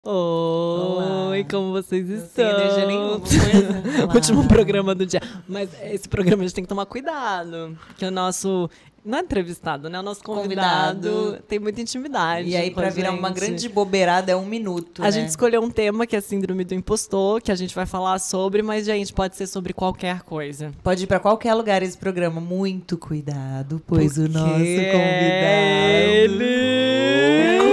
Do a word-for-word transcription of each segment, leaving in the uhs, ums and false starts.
Oi, Olá. como vocês Não estão? tem energia nenhuma, pois. Último Olá. programa do dia. Mas esse programa a gente tem que tomar cuidado. Que o nosso. Não é entrevistado, né? O nosso convidado, Convidado. tem muita intimidade. E aí, com a pra virar uma gente. grande bobeirada, é um minuto, A né? gente escolheu um tema que é a síndrome do impostor, que a gente vai falar sobre, mas, gente, pode ser sobre qualquer coisa. Pode ir pra qualquer lugar esse programa. Muito cuidado, pois o Porque nosso convidado... é ele...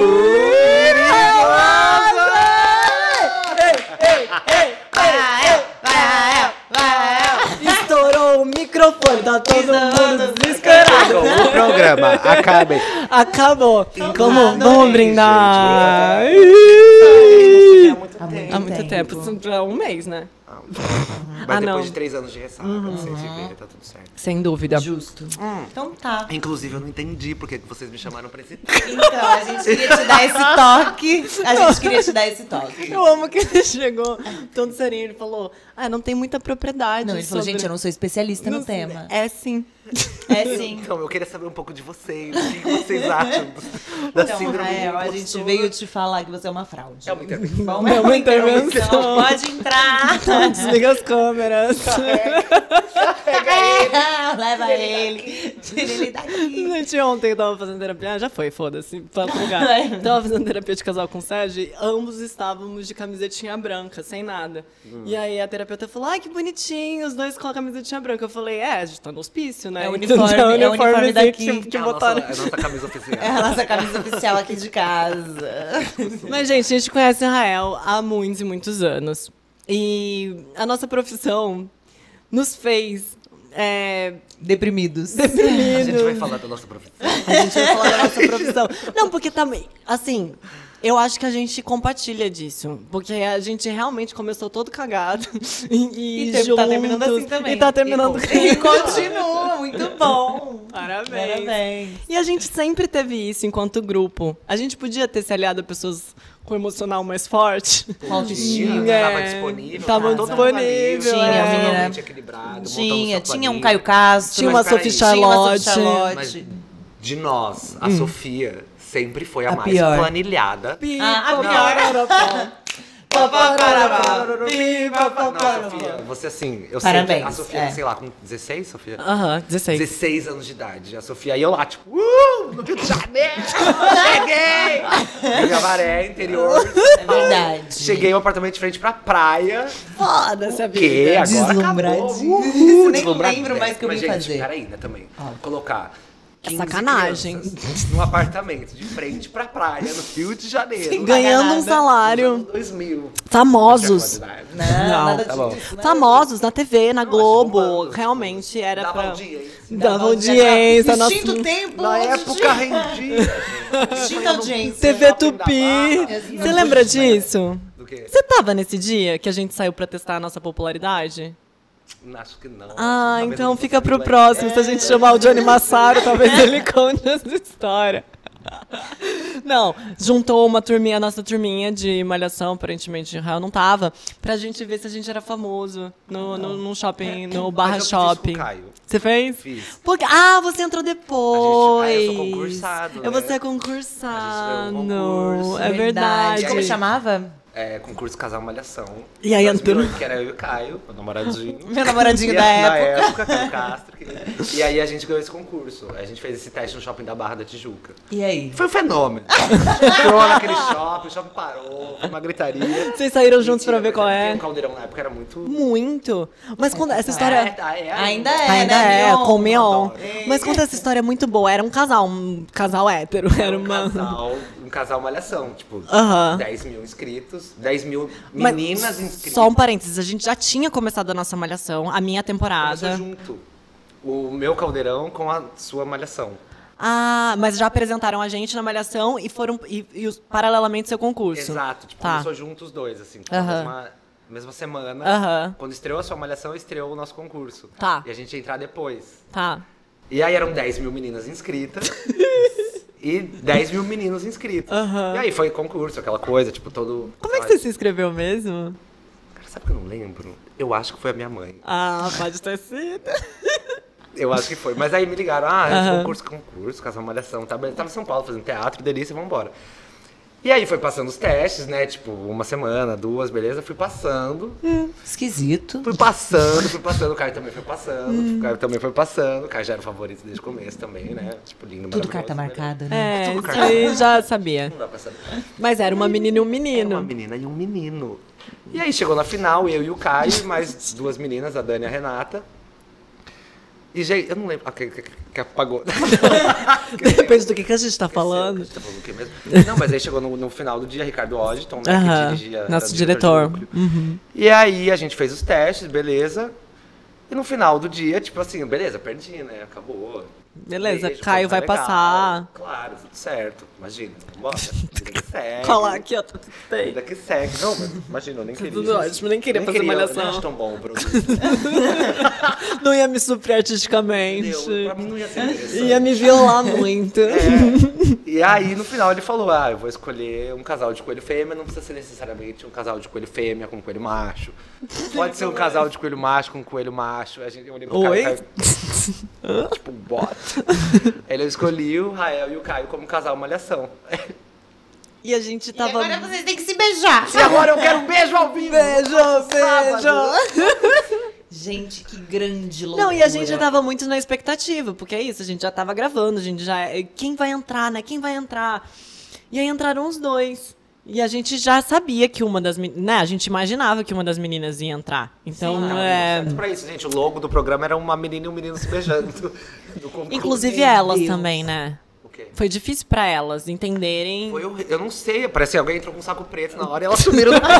Estourou o microfone, tá todo mundo desesperado. Acabou o programa, acabem. Acabou. Como, adorei, vamos brindar. Há muito, Há muito tempo, isso é um mês, né? Mas Ah, depois não. de três anos de ressaca, vocês se verem, tá tudo certo. Sem dúvida. Justo. Então tá. Inclusive, eu não entendi por que que vocês me chamaram pra esse Então, a gente queria te dar esse toque. A gente queria te dar esse toque. Eu amo que ele chegou todo serinho, ele falou, ah, não tem muita propriedade. Não, ele falou, sobre- gente, eu não sou especialista no Não- tema. É sim. É sim. Então, eu queria saber um pouco de vocês. O que que vocês acham da Então, síndrome Rael, do a impostor? gente veio te falar que você é uma fraude. É uma intervenção. Bom, É uma intervenção. Pode entrar. Desliga as câmeras. Leva ele. Tira ele daqui. Gente, ontem eu tava fazendo terapia, ah, já foi, foda-se, pra outro lugar. Tava fazendo terapia de casal com o Sérgio e ambos estávamos de camisetinha branca, sem nada. E aí a terapeuta falou, ai, que bonitinho, os dois com a camisetinha branca. Eu falei, é, a gente tá no hospício, né? É o uniforme, é o uniforme uniformezinho daqui. Que, que É a botaram. nossa, é a nossa camisa oficial. É a nossa camisa oficial aqui de casa. Mas, gente, a gente conhece o Rael há muitos e muitos anos. E a nossa profissão nos fez é, Deprimidos. A gente vai deprimidos. falar da nossa profissão. A gente vai falar da nossa profissão. Não, porque também, assim, eu acho que a gente compartilha disso. Porque a gente realmente começou todo cagado. E, E tem- tá terminando assim juntos, também. E tá terminando E continua, muito bom. Parabéns. Parabéns. E a gente sempre teve isso enquanto grupo. A gente podia ter se aliado a pessoas com emocional mais forte. Com autoestima. Tinha, É, tava disponível. tava todo disponível, mundo ali, é. totalmente equilibrado. Tinha, montamos sua tinha um planilha. Caio Castro. Tinha uma Mas peraí, Sophie tinha uma Sophie Charlotte. Mas Charlotte. de nós, a Sofia sempre foi a, A mais pior. planilhada. Ah, a pior. Sofia, você assim, eu Parabéns, sei que a Sofia, é. sei lá, com dezesseis, Sofia? Aham, dezesseis. dezesseis anos de idade. A Sofia e eu lá, tipo, uh, no Rio de Janeiro, cheguei! Rio Avaré, interior. É verdade. Cheguei no apartamento de frente pra praia. Foda-se a Que vida. agora acabou. Deslumbradinho. Uhul, Nem deslumbradinho. lembro mais o que eu Mas, vim gente, fazer. peraí, né, também. Colocar quinze sacanagem. crianças num apartamento de frente pra praia, no Rio de Janeiro. Ganhando um nada. Nos salário. anos dois mil. Famosos. Não, Não, nada tá bom. disso. nada Famosos na T V, na Globo. bombando, Realmente era Dava pra... audiência. Dava audiência. nossa- Extinto tempo. Na época rendia. Extinta audiência. T V Shopping da Tupi. Barra. Você lembra disso? Do quê? Você tava nesse dia que a gente saiu pra testar a nossa popularidade? Acho que não. Ah, Talvez então não fica pro fosse próximo. Se a gente chamar o Johnny Massaro, talvez ele conte essa história. Não, juntou uma turminha, a nossa turminha de malhação, aparentemente o Rael não tava, pra gente ver se a gente era famoso no, no, no shopping, no Barra Mas eu fiz isso Shopping. com o Caio. Você fez? Fiz. Porque, ah, você entrou depois. A gente- ah, eu sou concursado, É, né? Você é concursado. A gente ganhou um concurso. É verdade. Como chamava? É, concurso Casal Malhação. E aí dois mil e oito, entrou- Que era eu e o Caio, meu namoradinho. Meu namoradinho E da na época. época, Caio Castro. que- E aí a gente ganhou esse concurso. A gente fez esse teste no shopping da Barra da Tijuca. E aí? Foi um fenômeno. Entrou naquele shopping, o shopping parou, foi uma gritaria. Vocês saíram juntos Mentira, pra ver mas qual porque é? O Caldeirão na época era muito... Muito. Mas quando essa história... É, tá, é Ainda é, Ainda né, é, Mion? com o Mion. Adoro. Mas conta essa história muito boa. Era um casal, um casal hétero. Era um uma. casal, um casal malhação, tipo, Aham. dez mil inscritos, dez mil Mas meninas inscritas. Só um parênteses, a gente já tinha começado a nossa malhação, a minha Começou temporada. junto. O meu caldeirão com a sua malhação. Ah, mas já apresentaram a gente na malhação e foram. E, e os- paralelamente seu concurso. Exato, tipo, Tá. começou junto os dois, assim, tipo, Aham. na mesma, mesma semana. Aham. Quando estreou a sua malhação, estreou o nosso concurso. Tá. E a gente ia entrar depois. Tá. E aí eram dez mil meninas inscritas. E dez mil meninos inscritos. Aham. E aí foi concurso, aquela coisa, tipo, todo... Como é que você se inscreveu mesmo? Cara, sabe que eu não lembro? Eu acho que foi a minha mãe. Ah, pode ter sido. Eu acho que foi. Mas aí me ligaram, ah, esse Aham. concurso, concurso, Casal Malhação, tá? Eu tava em São Paulo fazendo teatro, delícia, vambora. E aí foi passando os testes, né? Tipo, uma semana, duas, beleza? Fui passando. Hum, esquisito. Fui passando, fui passando. O Caio também foi passando. Hum. O Caio também foi passando. O Caio já era o favorito desde o começo também, né? Tipo, lindo, Tudo carta marcada, né? É, Tudo isso carta aí já sabia. Não dá pra saber. Mas era uma menina e um Era menino. uma menina e um menino. E aí chegou na final, eu e o Caio, e mais duas meninas, a Dani e a Renata. E, gente, eu não lembro. Ah, que, que, que apagou. Depende do que, que a gente tá falando. Tá falando o quê mesmo? Não, mas aí chegou no, no final do dia, Ricardo Odditon, né? Aham, Que dirigia. nosso era diretor. de núcleo. E aí a gente fez os testes, beleza. E no final do dia, tipo assim, beleza, perdi, né? Acabou. Beleza, Beijo, Caio foi vai legal. passar. Claro, tudo certo. Imagina, bora. Vida que segue. Colar aqui, ó, tudo bem. Vida que segue. Não, mas imagina, eu nem queria. Tudo ótimo, nem queria fazer Eu malhação. não acho tão bom o produto. Não ia me suprir artisticamente. Entendeu? Pra mim não ia ser interessante. Ia me violar muito. É. E aí, no final, ele falou, ah, eu vou escolher um casal de coelho fêmea, não precisa ser necessariamente um casal de coelho fêmea com coelho macho. Pode ser um casal de coelho macho com coelho macho. A gente, eu olhei pro Oi? Caio, Caio, tipo, bota. Ele escolhi o Rael e o Caio como casal malhação. E a gente E tava... agora vocês têm que se beijar. E agora eu quero um beijo ao vivo! Beijo, beijo! Gente, que grande loucura. Não, e a gente já tava muito na expectativa, porque é isso, a gente já tava gravando, a gente já... Quem vai entrar, né? Quem vai entrar? E aí entraram os dois. E a gente já sabia que uma das meninas... Né? A gente imaginava que uma das meninas ia entrar. Então, Não, é... certo pra isso, gente. O logo do programa era uma menina e um menino se beijando. Do concurso. Inclusive Meu elas Deus. também, né? O quê? Foi difícil pra elas entenderem... Foi horrível. Eu não sei, parece que alguém entrou com um saco preto na hora e elas sumiram do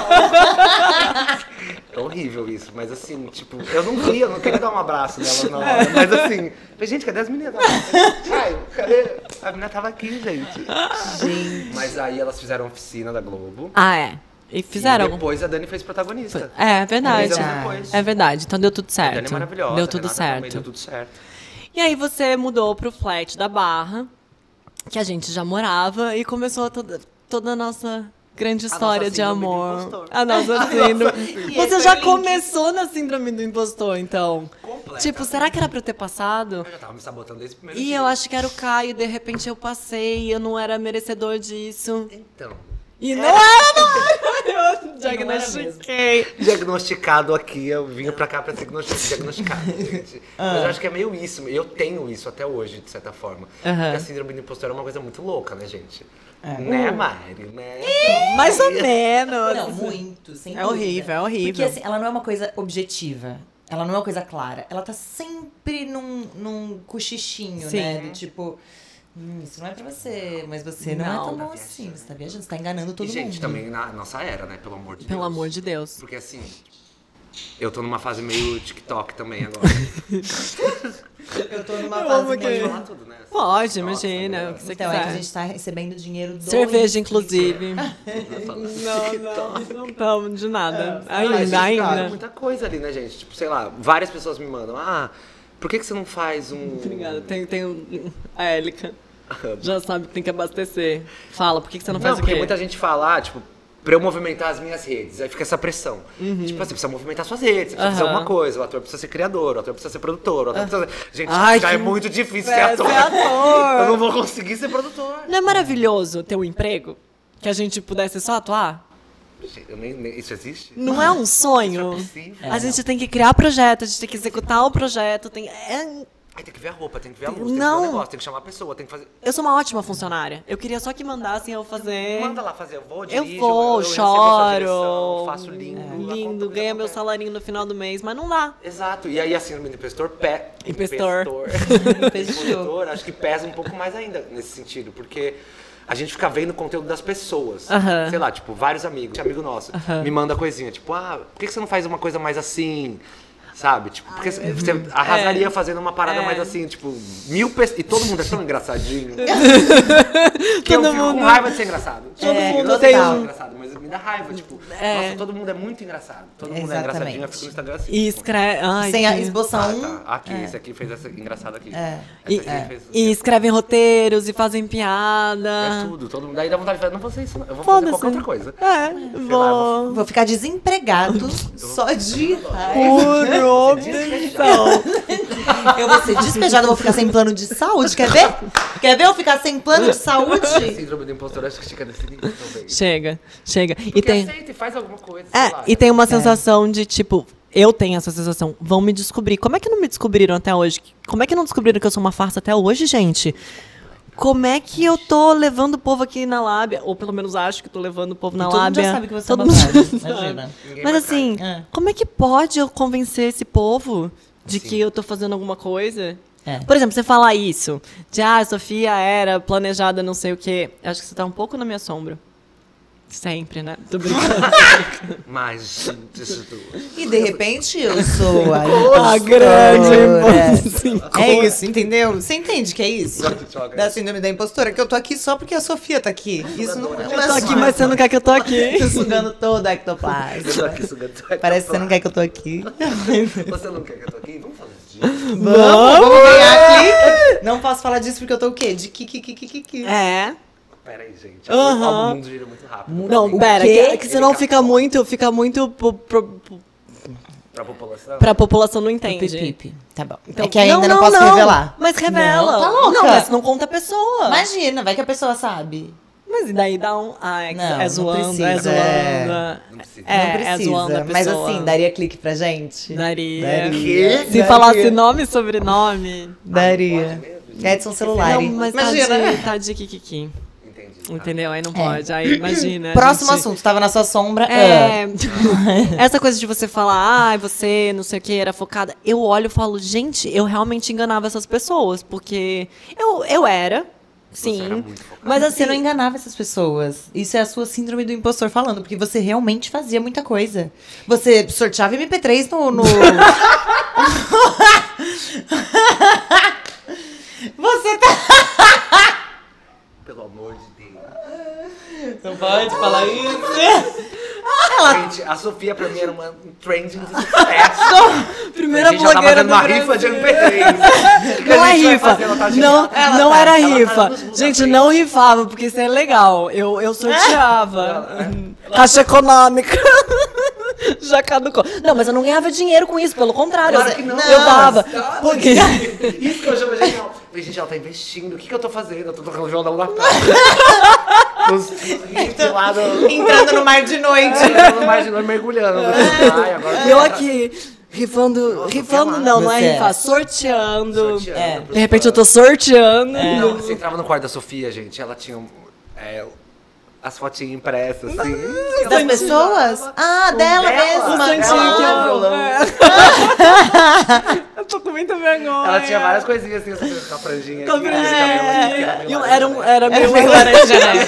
É horrível isso, mas assim, tipo, eu não queria, eu não queria dar um abraço nelas na hora, mas assim, falei, gente, cadê as meninas? Ai, cadê? A menina tava aqui, gente. Gente. Mas aí elas fizeram a oficina da Globo. Ah, é. E fizeram... E depois a Dani fez protagonista. É, verdade. Três anos depois. É verdade, então deu tudo A certo. Dani é maravilhosa. Deu a tudo Renata também certo. Deu tudo certo. E aí você mudou pro flat da Barra, que a gente já morava, e começou toda, toda a nossa grande história nossa de síndrome do amor. impostor. A nossa síndrome. E Você esse já é o link. começou na síndrome do impostor, então. Completamente. Tipo, será que era pra eu ter passado? Eu já tava me sabotando desde o primeiro E dia. eu acho que era o Caio, de repente eu passei, eu não era merecedor disso. Então, E não era, não era! Eu era diagnostiquei. diagnosticado aqui, eu vim pra cá pra ser diagnosti- diagnosticado, gente. Ah. Mas eu acho que é meio isso, eu tenho isso até hoje, de certa forma. Aham. Porque a síndrome do impostor é uma coisa muito louca, né, gente? Né, Mari? Né? Mais ou menos. Não, muito, sem É dúvida. horrível, é horrível. Porque assim, ela não é uma coisa objetiva. Ela não é uma coisa clara. Ela tá sempre num, num cochichinho, Sim. né? Do tipo, hum, isso não é pra você, mas você não, Não. é tão Tá bom assim. Você tá viajando, você tá enganando todo E, gente, mundo. também na nossa era, né? Pelo amor de Deus. Pelo amor de Deus. Porque assim, eu tô numa fase meio TikTok também agora. Eu tô numa Eu fase amo que- Pode meio... falar tudo, né? Pode, Nossa, imagina, melhor. o que você Então, é que a quiser. gente tá recebendo dinheiro do... Cerveja, inclusive. Não, Não, não, não estamos de nada. A gente, Ainda, cara, ainda. muita coisa ali, né, gente? Tipo, sei lá, várias pessoas me mandam, ah, por que, que você não faz um... Obrigada. Tem, tem um- a Élica. Já sabe que tem que abastecer. Fala, por que, que você não Não, faz o porque quê? muita gente fala, ah, tipo, pra eu movimentar as minhas redes, aí fica essa pressão. Tipo, você precisa movimentar suas redes, você precisa fazer Aham. alguma coisa, o ator precisa ser criador, o ator precisa ser produtor, o ator precisa ser... Gente, Ai, já que é muito difícil ser É, ator. ser ator. Eu não vou conseguir ser produtor. Não é maravilhoso ter um emprego? Que a gente pudesse só atuar? Gente, eu nem, nem- isso existe? Não é um sonho? Isso é possível. A gente tem que criar projeto, a gente tem que executar o projeto. Tem... é- Aí tem que ver a roupa, tem que ver a luz, tem que ver Não. o negócio, tem que chamar a pessoa, tem que fazer... Eu sou uma ótima funcionária. Eu queria só que mandassem eu fazer. Manda lá fazer, eu vou, Eu dirijo, vou, eu recebo a sua choro. direção, faço lindo. a conta Lindo, dele ganha meu acontece. salarinho no final do mês, mas não dá. Exato, e aí a síndrome do impostor, pé, Impostor. impostor, acho que pesa um pouco mais ainda nesse sentido, porque a gente fica vendo o conteúdo das pessoas. Aham. Sei lá, tipo, vários amigos, amigo nosso, me manda coisinha, tipo, ah, por que que você não faz uma coisa mais assim? Sabe? Tipo, porque você arrasaria fazendo uma parada É. mais assim, tipo, mil pessoas. E todo mundo é tão engraçadinho. que eu Todo fico mundo- com raiva de ser engraçado. Todo É, mundo eu tem sei um- ser engraçado, mas me dá raiva, tipo, É. nossa, todo mundo é muito engraçado. Todo mundo é Exatamente. engraçadinho, eu fico no Instagram assim. E escreve. Ai, Sem a que- esboçar Ah, um... tá. Aqui, esse aqui fez essa engraçada aqui. É. E, Essa aqui fez. e escrevem roteiros e fazem É piada. tudo, todo mundo. Daí dá vontade de falar, não vou fazer isso, não. Eu vou fazer Foda-se. qualquer outra coisa. É, lá, eu vou. Vou ficar desempregado só de raiva. Por obsessão. Eu vou ser despejada, eu vou ficar sem plano de saúde, quer ver? Quer ver eu ficar sem plano de saúde? Síndrome do impostor, acho que chega nesse nível também. Chega, chega. Porque E tem, aceita e faz alguma coisa, sei é, lá. e tem uma sensação de, tipo, eu tenho essa sensação, vão me descobrir. Como é que não me descobriram até hoje? Como é que não descobriram que eu sou uma farsa até hoje, gente? Como é que eu tô levando o povo aqui na lábia? Ou pelo menos acho que tô levando o povo na Todo mundo lábia. já sabe que você Todo é mundo babado, já sabe. imagina. Ninguém Mas vai assim, É. como é que pode eu convencer esse povo de Sim. que eu tô fazendo alguma coisa? É. Por exemplo, você falar isso, de ah, a Sofia era planejada não sei o quê. Eu acho que você tá um pouco na minha sombra. Sempre, né? Tô brincando. Mas, gente, isso tudo. E de repente eu sou a A impostora. grande impostora. É isso, entendeu? Você entende que é isso? Joga. Da síndrome da impostora, que eu tô aqui só porque a Sofia tá aqui. Isso não, não Eu é tô só- aqui, mas você não quer que eu tô aqui. Tô sugando todo o Eu tô ectoplasma. aqui sugando tua Parece que você não quer que eu tô aqui. Você não quer que eu tô aqui? Vamos fazer isso. gente. Vamos, vamos ganhar clique. Não posso falar disso porque eu tô o quê? De kiki, kiki, kiki. É. Pera aí, gente. Aham. O mundo gira muito rápido. Não, Tem- pera, quê? que, que senão fica muito, fica muito pro, pro, pro, Pra população? pra população não entende. Pipi. Tá bom. Então, é que ainda não, posso revelar. Mas revela. Não, tá louca. Não, mas não conta a pessoa. Imagina, vai que a pessoa sabe. Mas e daí dá um. Ah, é, que Não, é não zoando, precisa, é zoando. é. Não precisa. É, não precisa. é zoando a pessoa. Mas assim, daria clique pra gente? Daria. Daria. Quê? Se Daria. falasse nome e sobrenome. Daria. Edson celular. Não, mas tá Imagina. de, tá de kikiki. Entendi. Entendeu? Aí não pode. Aí imagina. a Próximo gente- assunto, tava na sua sombra. É, essa coisa de você falar, ah, você não sei o que, era focada. Eu olho e falo, gente, eu realmente enganava essas pessoas, porque eu, eu era, sim, era muito focada. mas assim, Você não enganava essas pessoas. Isso é a sua síndrome do impostor falando, porque você realmente fazia muita coisa. Você sorteava M P três no. no... você tá. Pelo amor de Deus. Não pode falar isso. Gente, a Sofia pra mim era uma um trending de sucesso. primeira a gente já tá blogueira fazendo do uma Brasil. rifa de M P três. Não é A gente vai rifa, fazer, ela tá não, genial. Ela não tá- era ela tá rifa. nos mundos Gente, da não rifava, porque isso é legal. Eu, eu sorteava. Caixa econômica. Já caducou. Não, mas eu não ganhava dinheiro com isso, pelo contrário. Claro eu, que não. eu dava. Não, Porque... Isso que eu chamo genial. Falei, gente, ela tá investindo. O que, que eu tô fazendo? Eu tô tocando violão na praia. Os hits lá do... Entrando no mar de noite. Eu não imagino mergulhando. Ai, agora E eu aqui, rifando. Rifando não, não é Você rifar, é. sorteando. Sorteando É. pros De repente eu fãs. tô sorteando. Não, você entrava no quarto da Sofia, gente, ela tinha é, as fotinhas impressas, assim. Das pessoas? Ah, dela, dela. O mesma. santinho que Ela, eu... violão. Eu tô com muita vergonha. Ela tinha várias coisinhas assim, assim, com a franjinha Com a aqui, franjinha. cabelo aqui, É, meio e um- laranja, Era, um, né? era meio meio laranja, né?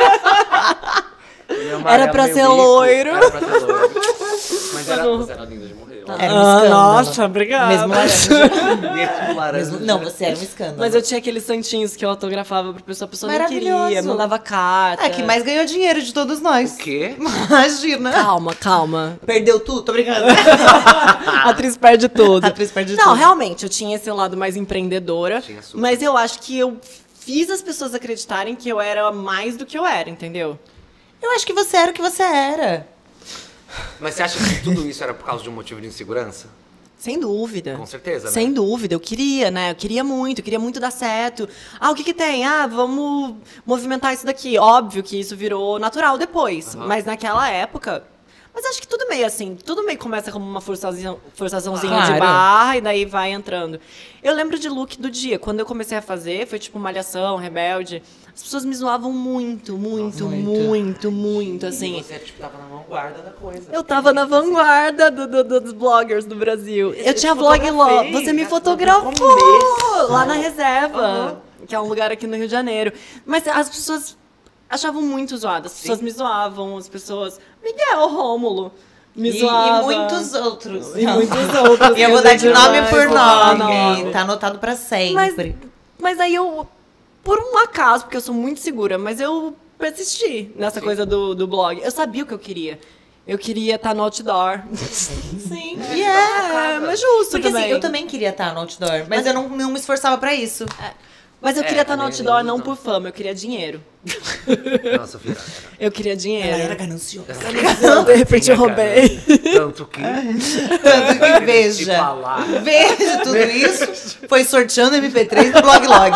Meio amarelo, Era pra meio ser bico. loiro. Era pra ser loiro. Mas era, você era linda de morrer. Era um Ah, escândalo. nossa, obrigada. Mesmo laranja. Mesmo laranja. Mesmo- Não, você era um escândalo. Mas eu tinha aqueles santinhos que eu autografava pra pessoa, a pessoa não Maravilhoso. queria, mandava carta. É, que mais ganhou dinheiro de todos nós. O quê? Imagina. Calma, calma. Perdeu tudo? Tô brincando. A atriz perde tudo. A atriz perde Não, tudo. realmente, eu tinha esse lado mais empreendedora, Tinha super. mas eu acho que eu fiz as pessoas acreditarem que eu era mais do que eu era, entendeu? Eu acho que você era o que você era. Mas você acha que tudo isso era por causa de um motivo de insegurança? Sem dúvida. Com certeza, né? Sem dúvida, eu queria, né? Eu queria muito, eu queria muito dar certo. Ah, o que que tem? Ah, vamos movimentar isso daqui. Óbvio que isso virou natural depois, Aham. mas naquela época... Mas acho que tudo meio assim, tudo meio começa como uma forçação, forçaçãozinha Claro. de barra e daí vai entrando. Eu lembro de look do dia, quando eu comecei a fazer, foi tipo Malhação, Rebelde. As pessoas me zoavam muito, muito, Nossa, muito, muito. muito, assim. E você, tipo, tava na vanguarda da coisa. Eu tava na vanguarda do- do- dos bloggers do Brasil. Eu, Eu tinha te vlog lá. fotografei, Você me né? fotografou No começo. lá na reserva, Aham. que é um lugar aqui no Rio de Janeiro. Mas as pessoas achavam muito zoadas. As pessoas me zoavam, as pessoas... Miguel Rômulo me E, zoava. e muitos outros. E muitos outros. E eu vou que dar de nome demais, por vou dar nome. Tá anotado pra sempre. Mas aí eu, por um acaso, porque eu sou muito segura, mas eu persisti nessa coisa do, do blog. Eu sabia o que eu queria. Eu queria estar no outdoor. Sim. E é, mas justo Porque também. assim, eu também queria estar no outdoor, mas, eu não, não me esforçava pra isso. Mas eu É, queria estar no também outdoor não não usa. por fama, eu queria dinheiro. Nossa, Sofia. Eu queria dinheiro. Ela era gananciosa. De repente eu roubei. Tanto que. Tanto que veja. Te falar. Veja tudo isso. Foi sorteando M P três no Blog Log.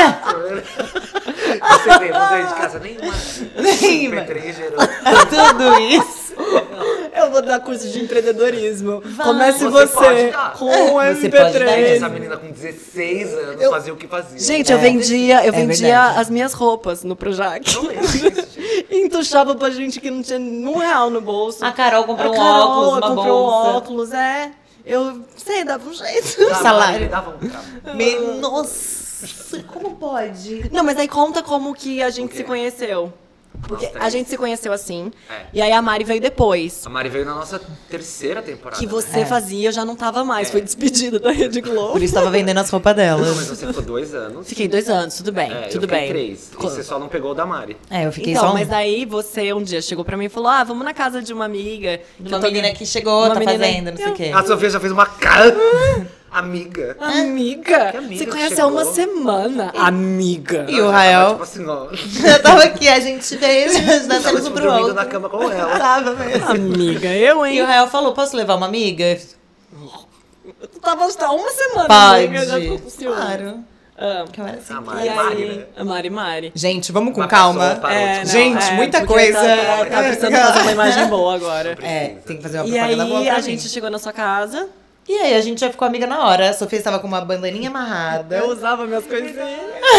Você vê, você de casa nenhuma. Nenhuma. M P três gerou. Tudo isso. Eu vou dar curso de empreendedorismo. Comece Você você, pode dar. com o Você pode dar. M P três. Essa menina com dezesseis anos Eu- fazia o que fazia. Gente, eu vendia, eu é vendia verdade. as minhas roupas no Projac. Não é isso, gente. Entuchava pra gente que não tinha um real no bolso. A Carol comprou A um Carol óculos, uma comprou um bolsa. óculos, é. Eu sei, dava um jeito. Dava- salário. ele dava um cabo. Me... Nossa, como pode? Não, mas aí conta como que a gente quê? se conheceu. Porque Nossa, a gente se conheceu assim, É. e aí a Mari veio depois. A Mari veio na nossa terceira temporada. Que né? você É. fazia, eu já não tava mais. Foi despedida da Rede Globo. Por isso tava vendendo as roupas dela. Não, mas você ficou dois anos. Fiquei dois anos, tudo bem, É, tudo eu fiquei bem. três. E você só não pegou o da Mari. É, eu fiquei Então, só um... mas aí você um dia chegou pra mim e falou: ah, vamos na casa de uma amiga. De que uma eu tô- menina que chegou, Uma tá menina- fazendo, não sei o quê. A Sofia já fez uma cara. Amiga. Amiga, Que amiga você que conhece há chegou. uma semana. Amiga. E o Ela já Rael? tava, tipo assim, ó. Eu tava aqui, a gente veio, nós Tava, temos um tipo, pro dormindo outro. na cama com ela. Tava mesmo. Amiga, eu, E o hein? Rael falou, posso levar uma amiga? Tu tava há uma semana. Pode. amiga, já ficou com ciúme. Claro. Ah, Que eu era assim. A e Mari, aí, Mari, né? a Mari Mari. Gente, vamos com Mas calma. passou, parou, É, tipo, não, Gente, é, muita porque coisa. Tá, tá, tá precisando fazer uma imagem boa agora. É, tem que fazer uma E propaganda boa aí, pra a mim. gente chegou na sua casa. E aí, a gente já ficou amiga na hora. A Sofia estava com uma bandaninha amarrada. Eu usava minhas coisinhas.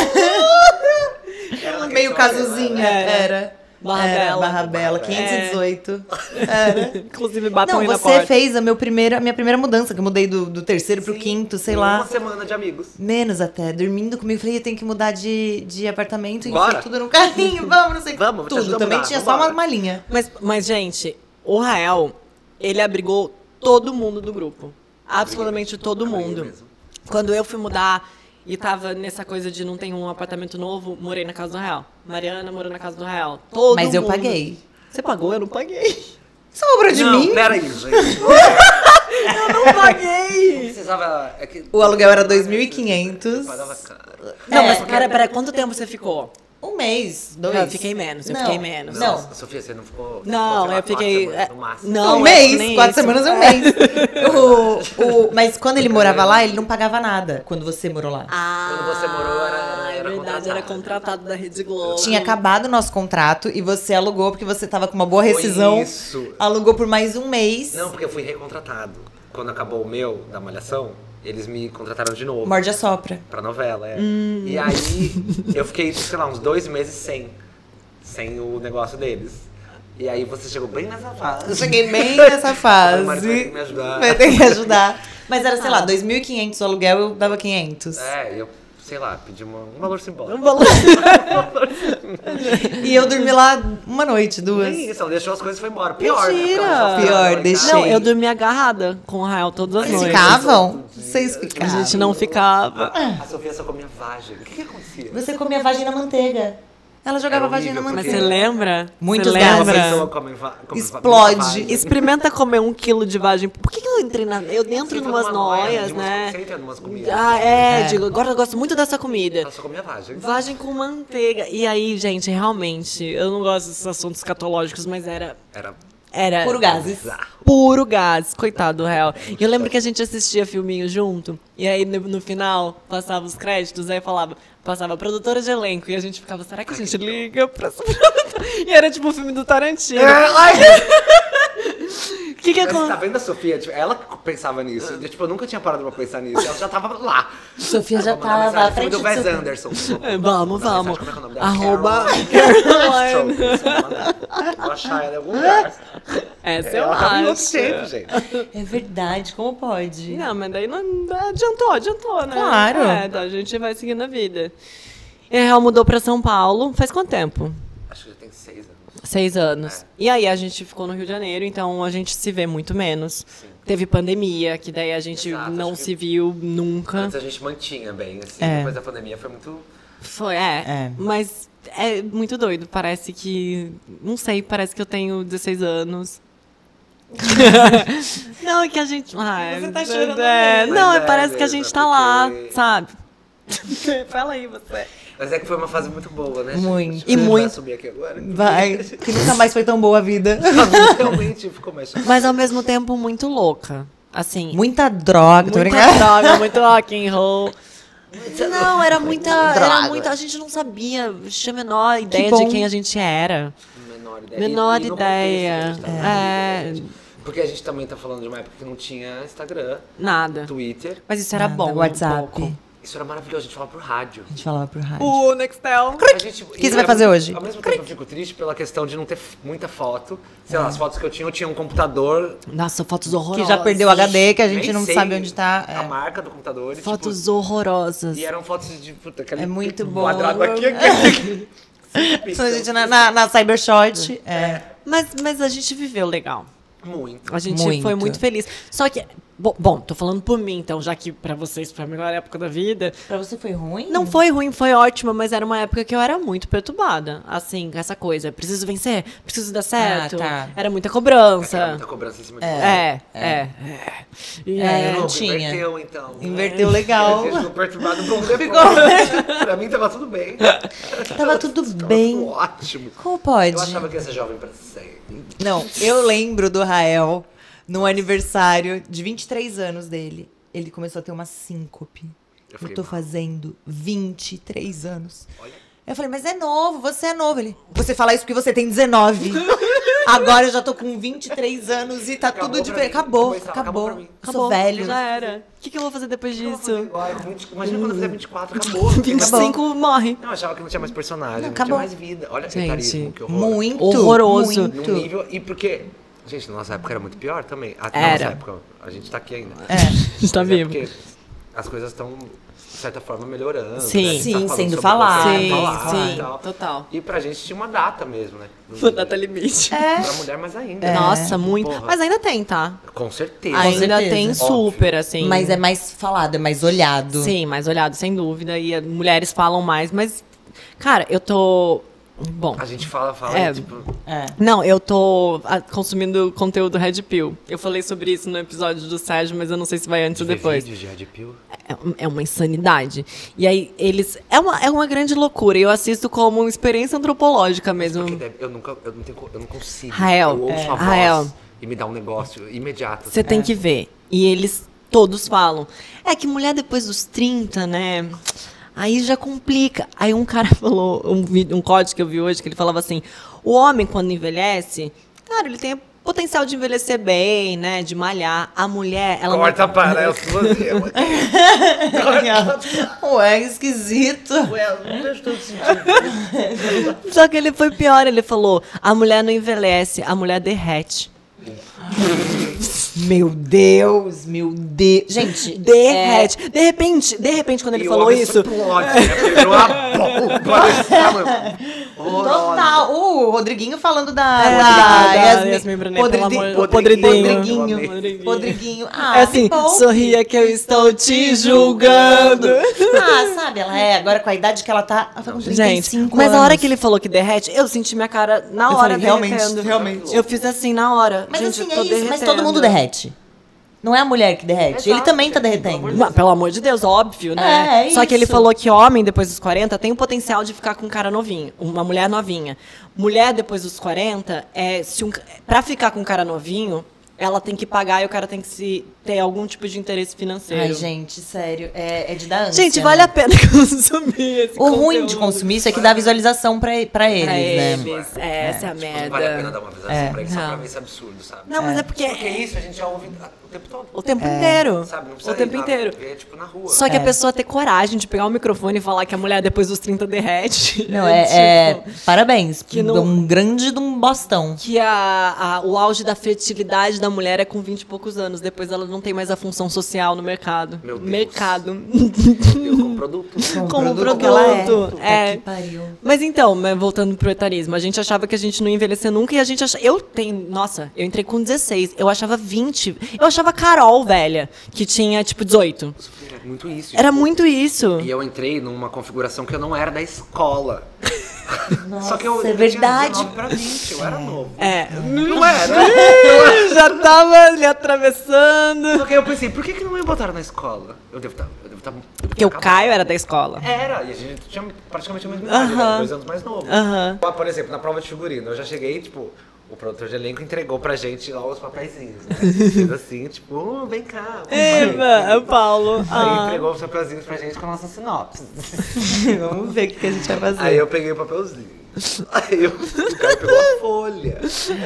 Ela Meio que só- casuzinha. Era. Era. Barra Era, Bela. Barra Bela, quinhentos e dezoito. Era. Inclusive, batam Não, aí na você porta. fez a, meu primeira, a minha primeira mudança, que eu mudei do, do terceiro pro Sim, quinto, sei em lá. Uma semana de amigos. Menos até, dormindo comigo. Falei, eu tenho que mudar de, de apartamento. E Bora. tudo no carrinho, vamos, não sei o que. Vamos, vou te Tudo, ajudar a também mudar, tinha só vambora. uma malinha. Mas, mas, gente, o Rael, ele abrigou todo mundo do grupo. Absolutamente todo Abriguei mundo. mesmo. Quando eu fui mudar e tava nessa coisa de não ter um apartamento novo, morei na casa do Rael. Mariana morou na casa do Rael. Todo Mas eu mundo. paguei. Você pagou? Eu não paguei. Sobrou de Não, mim. peraí, gente. Eu não paguei. Precisava. É que O aluguel era dois mil e quinhentos. pagava caro. Não, É. mas pera, pera, quanto tempo você ficou? Um mês, dois. Eu fiquei menos, eu Não, fiquei menos. Não. Nossa, Sofia, você não ficou. Não, ficou, sei lá, eu fiquei. quatro semanas, no máximo. Não, um é mês, nem quatro isso. semanas é um mês. O, o, mas quando ele morava lá, ele não pagava nada. Quando você morou lá. Ah, Quando você morou, era- era é verdade, contratado. era contratado da Rede Globo. Tinha acabado o nosso contrato e você alugou porque você tava com uma boa rescisão. Isso. Alugou por mais um mês. Não, porque eu fui recontratado. Quando acabou o meu, da Malhação, eles me contrataram de novo. Morde a sopra. Pra novela, é. Hum. E aí, eu fiquei, sei lá, uns dois meses sem. Sem o negócio deles. E aí você chegou bem nessa fase. Eu cheguei bem nessa fase. O marido vai ter que me ajudar. Vai ter que ajudar. Mas era, sei lá, dois mil e quinhentos o aluguel, eu dava quinhentos. É, eu, sei lá, pedi uma, um valor simbólico. Um valor- E eu dormi lá uma noite, duas. Nem isso, ela deixou as coisas e foi embora. Pior, Mentira. né? Porque ela só Pior, ficava em deixei. casa. Não, eu dormi agarrada com o Rael todas as Vocês noites. ficavam? Vocês A ficavam. gente não ficava. A Sofia só comia vagem. O que que acontecia? Você comia vagem na manteiga. Ela jogava Era vagem na horrível, Mas porque- você manteiga. lembra? Muitos Você gases. Uma lembra? pessoa come va- come va- Explode. muita vagem. Experimenta comer um quilo de vagem. Por que, que eu entrei na. Eu dentro Você de entra umas numa noia, noias, de umas- né? Você entra numas comidas. Ah, é, É. digo, agora eu gosto muito dessa comida. Ela só comia vagem. Vagem com manteiga. E aí, gente, realmente, eu não gosto desses assuntos escatológicos, mas era. Era Era Puro gases. bizarro. puro gás, coitado do réu. E eu lembro que a gente assistia filminho junto, e aí no, no final passava os créditos, aí falava, passava produtora de elenco, e a gente ficava, será que a gente liga pra essa produtora? E era tipo o filme do Tarantino. O que que Mas você tá acontece? vendo a Sofia? Tipo, ela que pensava nisso. Eu, tipo, eu nunca tinha parado pra pensar nisso. Ela já tava lá. Sofia já Vou mandar tava mensagem. à frente Filme do do Wes seu... Anderson. É, Vamos, Mandar vamos. mensagem, como é que é o nome dela? Arroba Caroline. Caroline. Strokes. Vou mandar. Vou achar ela em algum lugar. Essa eu Ela tava em outro acho. tempo, gente. É verdade, como pode? Não, mas daí não adiantou, adiantou, né? Claro. É, tá, a gente vai seguindo a vida. E a Real mudou pra São Paulo. Faz quanto tempo? Acho que já tem seis anos. Seis anos. É. E aí a gente ficou no Rio de Janeiro, então a gente se vê muito menos. Teve pandemia, que daí a gente Exato, não acho que- se viu nunca. Antes a gente mantinha bem, assim. É. Depois da pandemia foi muito... Foi, é, É. Mas é muito doido. Parece que. Não sei, parece que eu tenho dezesseis anos. Não, é que a gente. Ai, Você tá chorando é, mesmo. Não, Mas é, é parece que a mesmo, gente é tá lá, porque- sabe? Fala aí, você. Mas é que foi uma fase muito boa, né? gente? Muito. E muito. Vai subir aqui agora. Vai, que nunca mais foi tão boa a vida. Realmente ficou mais... Mas ao mesmo tempo muito louca. Assim, Muita droga, tô muita brincando. droga, muito rock and roll. Não, era muita, era Droga. muita. A gente não sabia, tinha a menor ideia bom. de quem a gente era. Menor ideia. Menor E- e no ideia. contexto que a gente tava É. vivendo, Porque a gente também tá falando de uma época que não tinha Instagram, Nada. Twitter. Mas isso era Nada, bom. WhatsApp. Um pouco. Isso era maravilhoso, a gente falava por rádio. A gente falava pro rádio. O Nextel. A gente, O que você vai fazer hoje? Ao mesmo tempo eu fico triste pela questão de não ter f- muita foto. Sei lá, as fotos que eu tinha, eu tinha um computador. Nossa, fotos Que horrorosas. já perdeu o H D, que a gente nem não sei sabe onde tá. A É. marca do computador. e, Fotos tipo, horrorosas. e eram fotos de. Puta, aquele É muito bom. quadrado aqui, aqui. Então, a gente na, na, na Cybershot. É. Mas, mas a gente viveu legal. Muito. A gente Muito. foi muito feliz. Só que, bom, bom, tô falando por mim, então, já que pra vocês foi a melhor época da vida. Pra você foi ruim? Não foi ruim, foi ótima, mas era uma época que eu era muito perturbada. Assim, com essa coisa. Preciso vencer, preciso dar certo. tá. Era muita cobrança. Era muita cobrança em cima de É, é, é. E É, é, eu não Não, tinha. Inverteu, então. Inverteu legal. Eu ficou perturbado um pouco depois. Pra mim tava tudo bem. Tava tudo Tava bem. tudo ótimo. Como pode? Eu achava que ia ser jovem pra sempre. Não, eu lembro do Rael no aniversário de vinte e três anos dele. Ele começou a ter uma síncope. Eu Eu, fiquei tô mal. fazendo vinte e três anos. Olha. Eu falei, mas é novo, você é novo. Ele, você fala isso porque você tem dezenove. Agora eu já tô com vinte e três anos e tá Acabou tudo pra diferente. mim. Acabou, Depois, acabou. acabou pra mim. Eu Sou velho. Já era. O que, que eu vou fazer depois disso? Igual, com vinte Imagina quando eu fizer vinte e quatro, acabou. não tem vinte e mais- cinco morre. Não, eu achava que não tinha mais personagem, não, acabou. tinha mais vida. Olha que Gente, etarismo, que horror. Muito. Horroroso. Muito. Num nível. E porque. Gente, na nossa época era muito pior também. A, na Era. nossa época, a gente tá aqui ainda. É. A gente tá Mas é vivo. porque as coisas estão, de certa forma, melhorando. Sim. né? A gente Sim, tá falando sendo sobre falado. coisa, Sim, falar sim, e tal. total. E pra gente tinha uma data mesmo, né? Foi data limite. É. Pra mulher mais ainda. Nossa, muito. Porra. Mas ainda tem, tá? Com certeza. Ainda certeza. tem super, assim. Mas é mais falado, é mais olhado. Sim, mais olhado, sem dúvida. E as mulheres falam mais, mas. Cara, eu tô. Bom. A gente fala, fala, É. e, tipo... É. Não, eu tô ah, consumindo conteúdo Red Pill. Eu falei sobre isso no episódio do Sérgio, mas eu não sei se vai antes ou ver depois. vídeos de Red Pill. É, é uma insanidade. E aí, eles. É uma, é uma grande loucura. Eu assisto como uma experiência antropológica mesmo. Porque deve- eu nunca, eu não, tenho, co- eu não consigo. Rael, eu ouço é. uma voz Rael. e me dá um negócio imediato. Você tem que ver. E eles todos falam. É que mulher depois dos trinta, né? Aí já complica. Aí um cara falou, um, vídeo, um código que eu vi hoje, que ele falava assim: o homem, quando envelhece, cara, ele tem potencial de envelhecer bem, né? De malhar. A mulher, ela Corta não... para você. Ué, esquisito. Ué, não fez todo sentido. Só que ele foi pior, ele falou: a mulher não envelhece, a mulher derrete. Meu Deus, meu Deus. Gente, Derrete. De repente, de repente, quando ele E o falou homem isso. explode, né? Porque virou uma bomba desse tamanho. Horrorosa. total. O Rodriguinho falando da, É, da da Yasmin- Yasmin Brunet, Podridi- pelo amor- Podridinho. Podridinho. Podriguinho. Podriguinho. Ah, É assim, que bom. sorria que eu estou te julgando. Ah, sabe, ela é, agora com a idade que ela tá, ela tá com trinta e cinco Gente, mas a anos. hora que ele falou que derrete, eu senti minha cara na Eu hora falei, realmente, derretendo. realmente. Eu fiz assim na hora. Mas Gente, assim, eu tô é isso, mas todo derretendo. mundo derrete. Não é a mulher que derrete, ele Exato, também tá gente, derretendo. pelo amor de Mas, pelo amor de Deus, óbvio, né? É, é Só que ele isso. falou que homem, depois dos quarenta, tem o potencial de ficar com um cara novinho. Uma mulher novinha. Mulher, depois dos quarenta, é, se um, pra ficar com um cara novinho, ela tem que pagar e o cara tem que se, ter algum tipo de interesse financeiro. Ai, gente, sério, é, é de dar ânsia. Gente, vale né? a pena consumir esse O ruim de conteúdo. consumir isso é que dá visualização pra, pra eles, Pra né? eles. É, essa é a Não merda. vale a pena dar uma visualização É. pra isso, só Não. pra ver esse absurdo, sabe? Não, mas é porque... Porque isso a gente já ouve o tempo todo. O tempo inteiro. Sabe? Não precisa O tempo ir lá, inteiro. É tipo na rua. Só que a pessoa ter coragem de pegar o microfone e falar que a mulher depois dos trinta derrete. Não, é, é- tipo, parabéns. que não- Um grande de um bostão. que a, a- o auge da fertilidade da mulher é com vinte e poucos anos. Depois ela não tem mais a função social no mercado. Meu Deus. Mercado. Eu como produto. Como produto que ela é. produto. Puta É. que pariu. Mas então, mas voltando pro etarismo, a gente achava que a gente não ia envelhecer nunca e a gente achava. Eu tenho. Nossa, eu entrei com dezesseis, eu achava vinte. Eu achava Carol, velha, que tinha tipo dezoito. Era muito isso. Era muito isso. E eu entrei numa configuração que eu não era da escola. Nossa, Só que eu, é eu verdade. tinha dezenove pra vinte, eu era novo. É. Não era. Já tava ali atravessando. Só que aí eu pensei, por que, que não me botaram na escola? Eu devo estar eu devo tá... Porque o Caio era da escola. Era, e a gente tinha praticamente a mesma idade, Aham. né? Dois anos mais novo. Aham. Por exemplo, na prova de figurino, eu já cheguei, tipo, o produtor de elenco entregou pra gente lá os papeizinhos, né? Fez assim, tipo, oh, vem cá. Eva, Paulo. Aí Ah. entregou os papelzinhos pra gente com a nossa sinopse. Vamos ver o que, que a gente vai fazer. Aí eu peguei o papelzinho. Aí eu, o cara pegou a folha.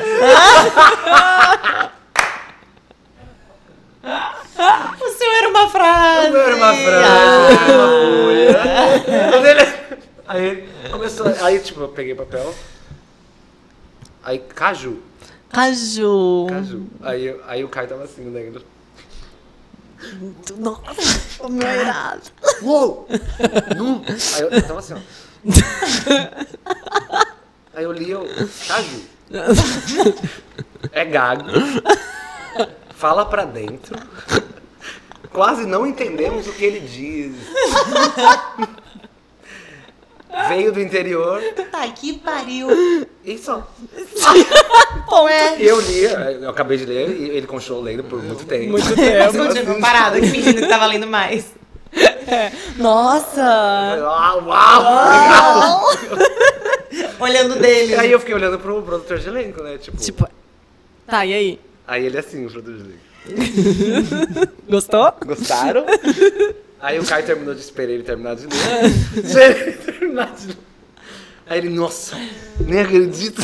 O seu era uma frase. Não era uma frase, era uma folha. Quando ele- Aí ele começou, aí tipo, eu peguei papel. Aí, caju. Caju. Caju. Aí, eu- aí o Caio tava assim, lendo. Nossa, meu irado. Uou! Não! Aí eu, eu tava assim, ó. Aí eu li, eu, caju. É gago. Fala pra dentro. Quase não entendemos o que ele diz. Veio do interior Tá, que pariu. e só. Bom, é. E eu li, eu acabei de ler e ele continuou lendo por muito tempo. Muito Mas tempo. continua parado, que fingindo que tava lendo mais. Nossa. Uau, uau! Olhando dele. E aí eu fiquei olhando pro produtor de elenco, né? Tipo, Tipo, tá, e aí? aí ele assim, o produtor de elenco. Gostou? Gostaram? Aí o Caio terminou de esperar ele terminar de ler. Esperei ele terminar de ler. Aí ele, nossa, nem acredito.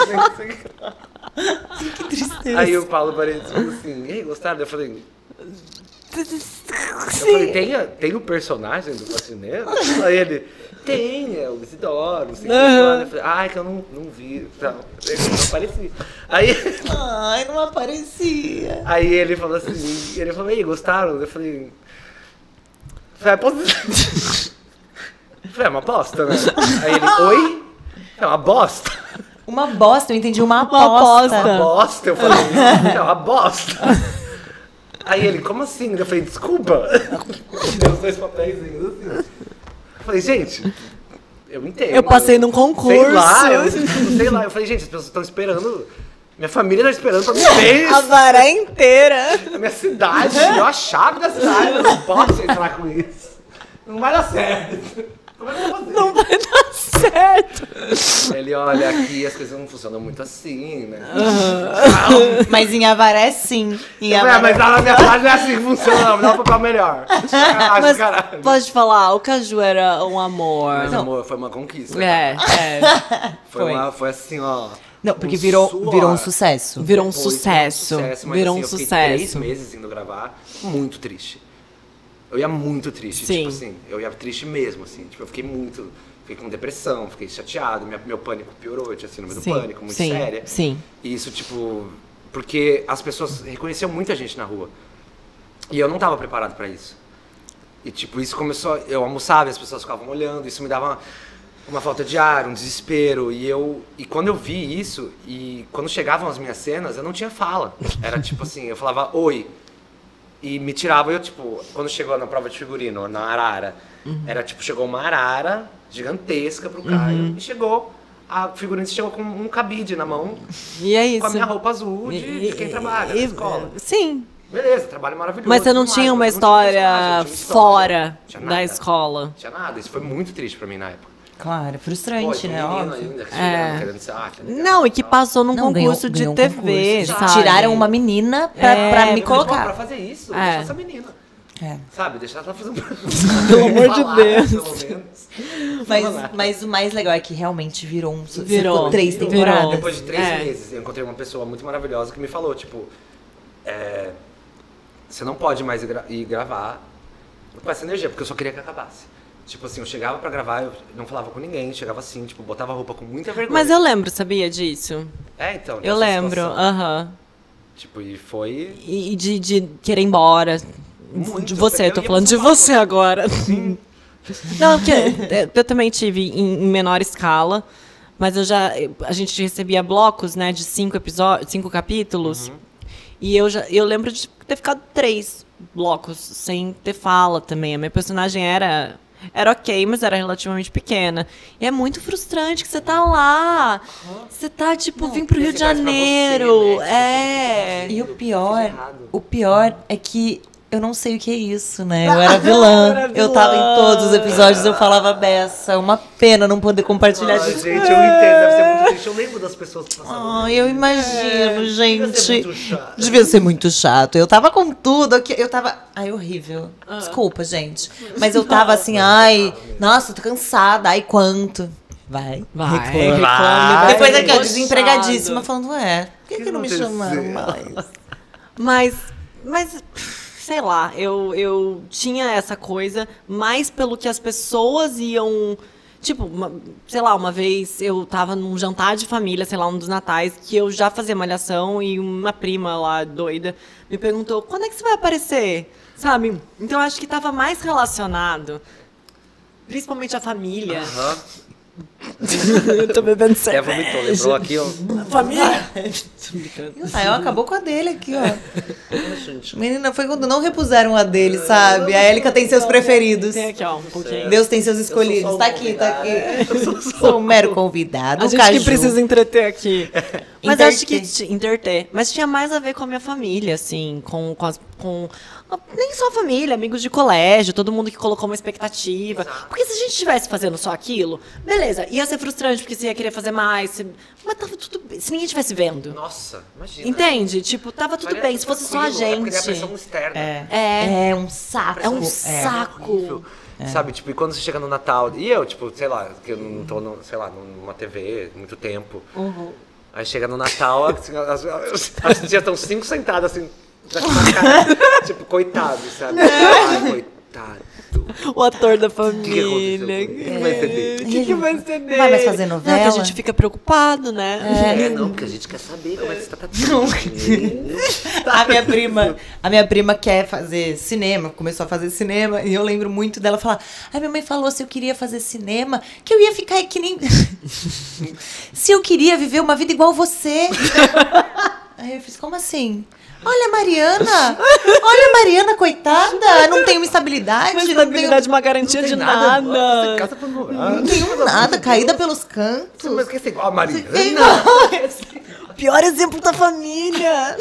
Que tristeza. Aí o Paulo Paredes falou assim, e aí, gostaram? Eu falei, eu falei, tem, a- tem o personagem do faxineiro? Aí ele, tem, é o Isidoro, não sei o que. Aham. Eu falei, ah, é que eu não, não vi. Não, ele não aparecia. Aí, Ai, não aparecia. aí ele falou assim, ele falou, e aí, gostaram? Eu falei, falei, "Ah, posso... Eu falei, é uma bosta, né? Aí ele, oi? É uma bosta. Uma bosta, eu entendi uma Uma aposta. aposta. Uma bosta? Eu falei, é uma bosta. Aí ele, como assim? Eu falei, desculpa. Deu os dois papéis assim. Eu falei, gente, eu entendo. Eu passei num concurso. Sei lá, eu, sei lá. Eu falei, gente, as pessoas estão esperando. Minha família tá esperando pra me ver. A vara inteira. A minha cidade, eu a chave da cidade. Eu não posso entrar com isso. Não vai dar certo. Como é que eu vou fazer? Não vai dar certo. Ele, olha, aqui as coisas não funcionam muito assim, né? Mas em Avaré, sim. Em É, Avaré. mas lá na minha cidade não é assim que funciona, não. Me dá um papel melhor. Sacanagem, Mas caralho. pode falar, o Caju era um amor. Mas, amor, foi uma conquista. É, é. Foi, Foi. uma, foi assim, ó. Não, porque um virou, suor. virou um sucesso. Virou um Foi, sucesso. mas, Virou um assim, eu fiquei três sucesso. meses indo gravar, muito triste. Eu ia muito triste, Sim. tipo assim, eu ia triste mesmo, assim. Tipo, eu fiquei muito. Fiquei com depressão, fiquei chateado, minha, meu pânico piorou, eu tinha síndrome do Sim, pânico, muito sim, séria. sim. E isso, tipo, porque as pessoas reconheciam muita gente na rua. E eu não tava preparado pra isso. E, tipo, isso começou. Eu almoçava e as pessoas ficavam olhando, isso me dava uma, uma falta de ar, um desespero. E eu. E quando eu vi isso, e quando chegavam as minhas cenas, eu não tinha fala. Era tipo assim, eu falava oi. E me tirava, eu, tipo, quando chegou na prova de figurino, na arara, Uhum. era tipo, chegou uma arara gigantesca pro Caio. Uhum. E chegou. A figurinista chegou com um cabide na mão, E é isso. com a minha roupa azul de, de quem trabalha na escola. Sim. Beleza, trabalho maravilhoso. Mas você não tudo tinha mais, uma mas não tinha história personagem, não tinha história. fora Tinha da nada. escola. Não tinha nada, isso foi muito triste pra mim na época. Claro, Pô, frustrante, tinha né? um menino Óbvio. ainda que É. chegava querendo ser, ah, que legal, Não, e que tal. passou num Não, ganhou- concurso de ganhou um T V, concurso. sabe? Tiraram uma menina pra, É, pra me Eu falei, pô, colocar. Pra fazer isso, É. deixa essa menina. É. Sabe, deixar ela fazer um... Pelo amor de Falar, Deus. Pelo menos. Mas, Falar. mas o mais legal é que realmente virou um sucesso. Virou, Ficou três virou. temporadas. Depois de três É. meses, eu encontrei uma pessoa muito maravilhosa que me falou, tipo, é, você não pode mais ir, gra- ir gravar com essa energia, porque eu só queria que acabasse. Tipo assim, eu chegava pra gravar, eu não falava com ninguém, chegava assim, tipo, botava a roupa com muita vergonha. Mas eu lembro, sabia disso? É, então. Eu dessa lembro, situação. aham. Tipo, e foi... E de, de querer ir embora. Muito, De você, eu tô eu ia falando de pro São Paulo. você agora. Não, porque eu- eu também tive em, em menor escala, mas eu já. A gente recebia blocos, né, de cinco episódios, cinco capítulos. Uhum. E eu já eu lembro de ter ficado três blocos sem ter fala também. A minha personagem era. Era ok, mas era relativamente pequena. E é muito frustrante que você tá lá. Você tá, tipo, vim pro e Rio você de faz pra você, Janeiro. né? É. E o Fiz pior, errado. o pior é que Eu não sei o que é isso, né? Eu era vilã. Era Eu tava em todos os episódios, eu falava beça. Uma pena não poder compartilhar Ai, disso. gente, eu entendo, deve ser muito triste. Eu lembro das pessoas que passavam. Ai, eu imagino, gente. Devia ser muito chato. Devia ser muito chato. Eu tava com tudo aqui. Eu tava. Ai, horrível. Desculpa, gente. Mas eu tava assim, ai, nossa, tô cansada. Ai, quanto? Vai. Vai, reclame. reclame, Depois vai. aqui, ó, Puxado. desempregadíssima, falando, ué, por que, que não me aconteceu? chamaram mais? Mas, mas, sei lá, eu, eu tinha essa coisa mais pelo que as pessoas iam... Tipo, uma- sei lá, uma vez eu tava num jantar de família, sei lá, um dos natais, que eu já fazia malhação e uma prima lá, doida, me perguntou, quando é que você vai aparecer? Sabe? Então eu acho que tava mais relacionado, principalmente a família. Aham. Eu tô bebendo É, cerveja. vomitou, lembrou aqui, ó. Família? Tô brincando. Aí, ó, acabou com a dele aqui, ó. Menina, foi quando não repuseram a dele, sabe? A Élica tem seus preferidos. Tem aqui, ó, um pouquinho. Deus tem seus escolhidos. só um Tá aqui, tá aqui. convidado. Sou um mero convidado. A um gente que caju. precisa entreter aqui. Mas Interter. acho que ti- interter. Mas tinha mais a ver com a minha família, assim, com, com, as- com nem só a família, amigos de colégio, todo mundo que colocou uma expectativa. Porque se a gente estivesse fazendo só aquilo, beleza, ia ser frustrante porque você ia querer fazer mais, se- mas tava tudo bem. Se ninguém estivesse vendo. Nossa, imagina. Entende? Tipo, tava tudo Faria bem. Se fosse só a tranquilo, é porque gente. é pressão externa. É. É. É um saco. É um É saco. horrível. Sabe, tipo, e quando você chega no Natal, e eu, tipo, sei lá, que eu não tô, no, sei lá, numa T V muito tempo. Aí chega no Natal, assim, as, as, as tias estão cinco sentadas, assim, pra uma cara, tipo, coitado, sabe? Ai, coitado. O ator da que aconteceu família. com ele? O que vai ser dele? O que, que vai ser dele? Vai mais fazer Não, novela? que a gente fica preocupado, né? É, não, porque a gente quer saber como é que você tá tratando. A minha prima, a minha prima quer fazer cinema, começou a fazer cinema, e eu lembro muito dela falar: "A minha mãe falou se eu queria fazer cinema, que eu ia ficar que nem se eu queria viver uma vida igual você". Aí eu fiz: "Como assim?" Olha a Mariana! Olha a Mariana, coitada! Não tem uma estabilidade, Uma não estabilidade, uma garantia de nada. Você casa pra morar. tem, não tem um nada, caída pelos cantos. Mas quer ser igual a Mariana? Pior exemplo da família.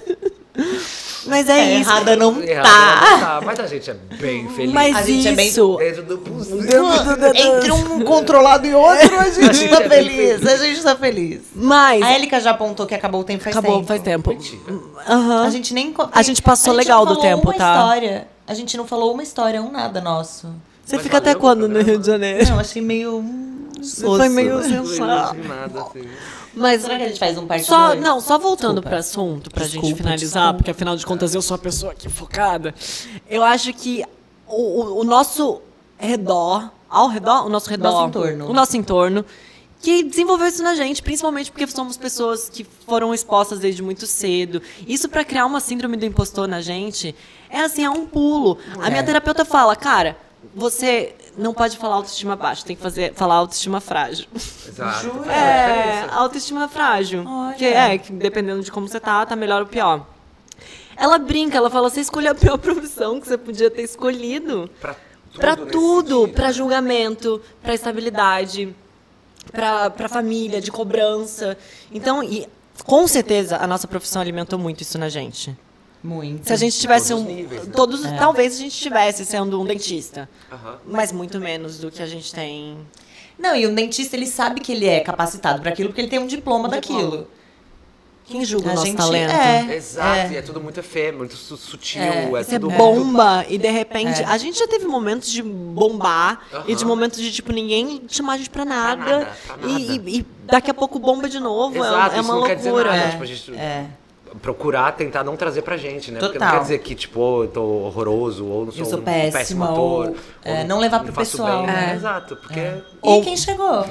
Mas é, É, isso. errada não Errado, tá. não tá, mas a gente é bem feliz. Mas A gente é bem- isso. Dentro do possível. Entre um controlado e outro, a gente gente tá é bem feliz. A gente tá feliz. Mas A Élica já apontou que acabou o tempo faz acabou tempo. faz tempo. Mentira. Aham. A gente nem... co- A gente passou a gente legal não do falou tempo, uma tá? História. A gente não falou uma história, um nada nosso. Você Mas fica até valeu o quando no programa? Rio de Janeiro? Não, achei meio... hum, Foi osso. meio Não sensato. entendi nada, assim. Mas Será que a gente faz um parte Só, dois? não, só voltando Desculpa. para assunto, pra gente Desculpa, finalizar, desculpa. porque afinal de contas eu sou a pessoa aqui focada. Eu acho que o, o- o nosso redor, ao redor, o nosso redor, Nosso entorno. o nosso entorno, que desenvolveu isso na gente, principalmente porque somos pessoas que foram expostas desde muito cedo. Isso pra criar uma síndrome do impostor na gente, é assim, é um pulo. A É. minha terapeuta fala, cara, você não pode falar autoestima baixa, tem que fazer, falar autoestima frágil. Exato. Jura? faz a É, diferença. autoestima frágil. Olha. Que é, que dependendo de como você tá, tá melhor ou pior. Ela brinca, ela fala, você escolheu a pior profissão que você podia ter escolhido. Pra tudo, Pra nesse tudo, sentido. pra julgamento, pra estabilidade, pra, pra família, de cobrança. Então, e com certeza a nossa profissão alimentou muito isso na gente. Muito. Se a gente tivesse Todos um. os níveis, né? Todos, talvez a gente tivesse sendo um dentista. Aham. Mas muito menos do que a gente tem. Não, e o dentista, ele sabe que ele é capacitado para aquilo, porque ele tem um diploma daquilo. Quem julga A o nosso gente talento? é. Exato, e é tudo muito efêmero, muito su- sutil, É, é, Você tudo bomba e de repente. É. A gente já teve momentos de bombar e de Aham. momentos de, tipo, ninguém chamar a gente pra nada. nada, pra nada. E, e- e daqui a pouco bomba de novo. É- Exato, é, isso uma não quer dizer loucura. nada, É, tipo, a gente é. procurar tentar não trazer pra gente, né? Porque não Total. quer dizer que, tipo, oh, eu tô horroroso, ou não sou, Eu sou um péssima, péssimo ator. ou, é, não levar pro faço pessoal, bem, né? Exato, porque... E Ou- quem chegou?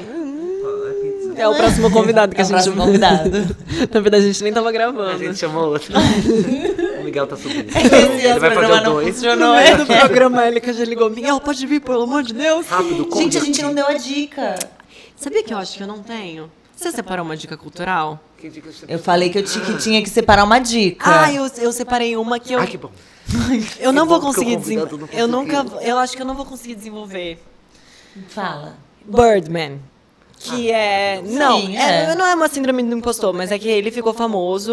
É o próximo convidado que É a o gente. próximo convidado. Na verdade, a gente nem tava A gravando. gente chamou outro. O Miguel tá subindo. Esse Ele vai fazer programa o não dois. funcionou. No é. meio do programa, ele que já ligou. Miguel, pode vir, pelo amor de Deus. Rápido, corre Gente, a gente aqui. não deu a dica. Sabia que eu acho que eu não tenho? Você separou uma dica cultural? Que dica você Eu falei que eu ti- que tinha que separar uma dica. Ah, eu, eu separei uma que eu. Ai, que bom. eu não que vou bom que o conseguir convidado desenvolver. não Eu nunca. conseguiu. Eu acho que eu não vou conseguir desenvolver. Fala. Birdman. Que é. Não, Sim, é- é. não é uma síndrome do impostor, mas é que ele ficou famoso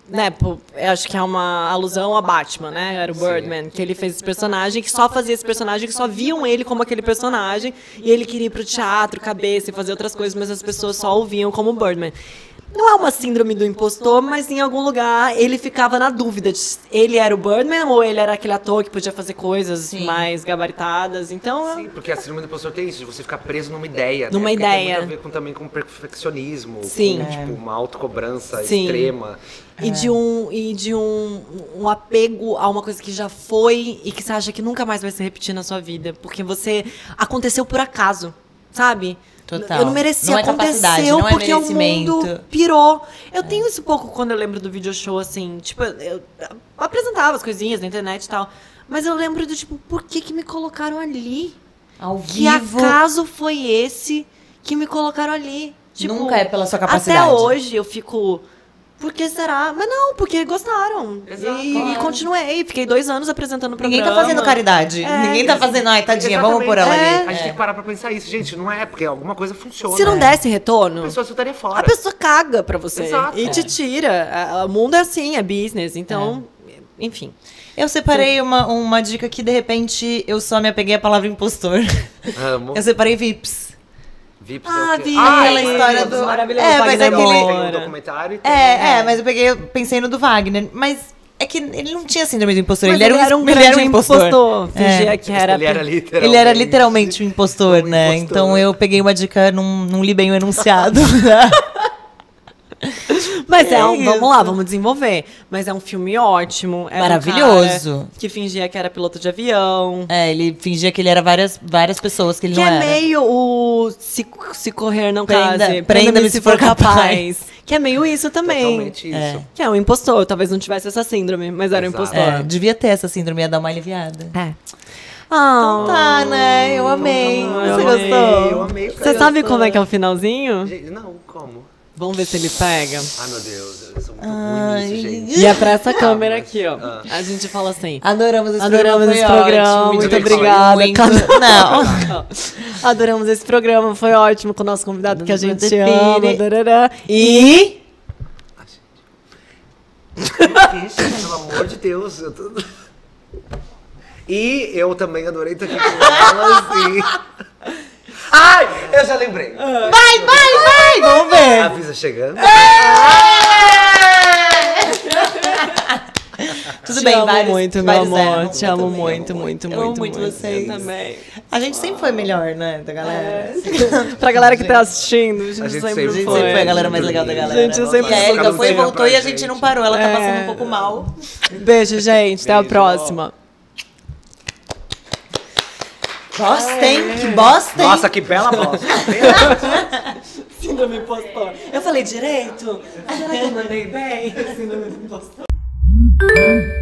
né, pô, eu acho que é uma alusão a Batman, né? Era o Birdman, que ele fez esse personagem, que só fazia esse personagem, que só viam ele como aquele personagem, e ele queria ir pro teatro, cabeça e fazer outras coisas, mas as pessoas só o viam como Birdman. Não é uma síndrome do impostor, mas em algum lugar ele ficava na dúvida de se ele era o Birdman ou ele era aquele ator que podia fazer coisas Sim. mais gabaritadas. Então, Sim, porque a síndrome do impostor tem isso, de você ficar preso numa ideia. Numa né? Porque ideia. Tem muito a ver com, também com perfeccionismo, Sim. com tipo, uma autocobrança Sim. extrema. E de, um, e de um, um apego a uma coisa que já foi e que você acha que nunca mais vai se repetir na sua vida. Porque você aconteceu por acaso, sabe? Total. Eu não merecia, Não é capacidade, aconteceu não é porque o merecimento. mundo pirou. Eu tenho isso pouco quando eu lembro do video show, assim, tipo, eu apresentava as coisinhas na internet e tal. Mas eu lembro do tipo, por que que me colocaram ali? Ao Que vivo. acaso foi esse que me colocaram ali? Tipo, Nunca é pela sua capacidade. Até hoje eu fico... Por que será? Mas não, porque gostaram. Exato. E, e continuei. Fiquei dois anos apresentando o programa. Ninguém tá fazendo caridade. É, Ninguém tá fazendo, ai, tadinha, vamos pôr ela É. ali. A gente tem que parar pra pensar isso, gente. Não é, porque alguma coisa funciona. Se não né? desse retorno, A pessoa estaria fora. a pessoa caga pra você. Exato. E te tira. A- O mundo é assim, é business. Então, enfim. Eu separei uma, uma dica que, de repente, eu só me apeguei à palavra impostor. Amo. Eu separei V I Ps. Vips Ah, é o quê? vi Ah, aquela é história do- Maravilhoso. É, mas Wagner aquele- Tem um Moura. documentário e tem... É, é, mas eu peguei, eu pensei no do Wagner. Mas é que ele não tinha síndrome do impostor. Mas ele era um, um ele grande era um impostor. Fingia É. que era... Ele era literalmente... Ele era literalmente um impostor, um né? impostor. Então eu peguei uma dica, não, não li bem o enunciado. Mas é, É um, isso. vamos lá, vamos desenvolver. Mas é um filme ótimo. Era um Maravilhoso. cara que fingia que era piloto de avião. É, ele fingia que ele era várias, várias pessoas que ele Que não é era. meio o se, se correr não Prenda- case, prenda-me se for capaz. Que é meio isso também. Totalmente isso. É. Que é um impostor, talvez não tivesse essa síndrome, mas era um Exato. impostor. É, devia ter essa síndrome, ia dar uma aliviada. É. Ah, Então tá, né? Eu amei. eu Você amei. gostou? Eu amei. Você sabe como é que é o finalzinho? Gente, não, como? Vamos ver se ele pega. Ai, meu Deus, eu sou muito Ai. ruim nisso, gente. E é pra essa câmera mas- aqui, ó. ah. A gente fala assim. Adoramos esse Adoramos programa. esse foi programa, ótimo, me muito diverti obrigada. muito. Cada- Não. Adoramos esse programa, foi ótimo com o nosso convidado que a gente Muito ama. pire. darará. E... Gente, pelo amor de Deus. Eu tô... E eu também adorei estar aqui com elas e... Ai, eu já lembrei. Vai, vai, vai! Vamos ver. A Visa chegando. Tudo Te bem, amo vários, muito, meu vários amor. erram. Te Eu amo também muito, amo muito, Eu muito, amo muito muito. vocês. Eu também. A gente sempre foi melhor, né, da galera. Pra galera que tá assistindo, a gente, A gente sempre, sempre A gente foi. sempre foi a galera mais legal da galera. Gente, eu sempre E a fui. Erika foi e voltou Pra e a gente. gente não parou. Ela tá É. passando um pouco mal. Beijo, gente. Até a Beijo. próxima. Bosta, hein? Que bosta, hein? Nossa, que bela voz. Síndrome impostor. Eu falei direito? Será que eu mandei bem? Síndrome impostor.